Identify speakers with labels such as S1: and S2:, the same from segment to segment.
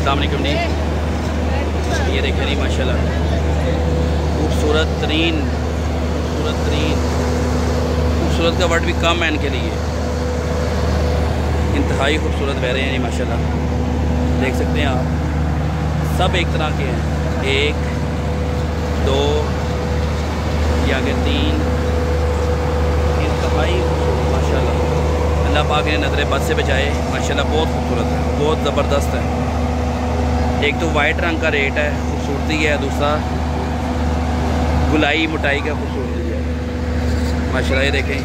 S1: अस्सलाम वालेकुम जी। ये देखें जी माशाल्लाह खूबसूरत तरीन खूबसूरत का वर्ड भी कम है इनके लिए। इंतहाई खूबसूरत बह रहे हैं जी माशाल्लाह, देख सकते हैं आप। सब एक तरह के हैं, 1 2 या आगे 3। इंतहाई माशाल्लाह, अल्लाह पाक ने नज़र बद से बचाए माशाल्लाह। बहुत खूबसूरत है, बहुत ज़बरदस्त है। एक तो वाइट रंग का रेट है, खूबसूरती है। दूसरा गुलाई मोटाई का खूबसूरती है माशाल्लाह। ये देखें,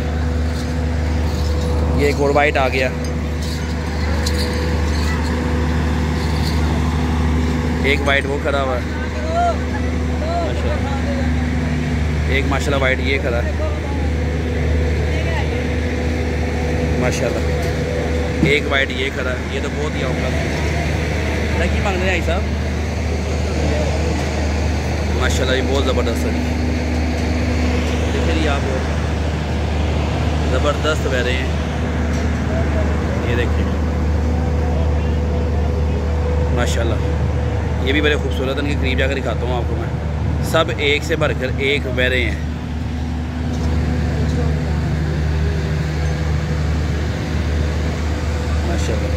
S1: ये एक और वाइट आ गया, एक वाइट वो खड़ा हुआ है माशाल्लाह। एक माशाल्लाह वाइट ये खड़ा है माशाल्लाह। एक वाइट ये खड़ा है, ये तो बहुत ही औसत है। की मांग रहे हैं साहब माशाल्लाह, ये बहुत ज़बरदस्त है। देखिए जी आप ज़बरदस्त बह रहे हैं, ये देखिए माशाल्लाह। ये भी बड़े खूबसूरत है, इनके करीब जाकर दिखाता हूँ आपको मैं। सब एक से भरकर एक बह रहे हैं माशाल्लाह।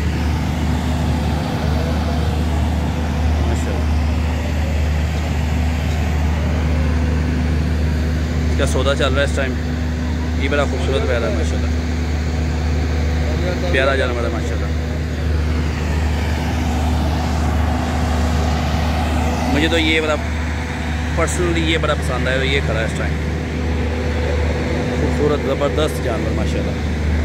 S1: इसका सौदा चल रहा है इस टाइम। ये बड़ा खूबसूरत प्यारा है माशाल्लाह, प्यारा जानवर है माशाल्लाह। मुझे तो ये बड़ा पर्सनली ये बड़ा पसंद आया, तो ये खड़ा है इस टाइम। खूबसूरत ज़बरदस्त जानवर माशाल्लाह।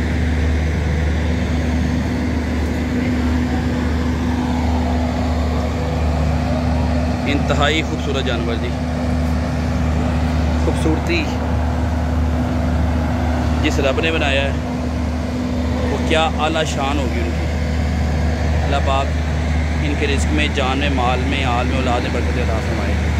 S1: इंतहाई खूबसूरत जानवर जी। खूबसूरती जिस रब ने बनाया है वो क्या आला शान होगी उनकी। अल्लाह पाक इनके रिस्क में, जान में, माल में, आल में, औलाद में बरकत अता फरमाए।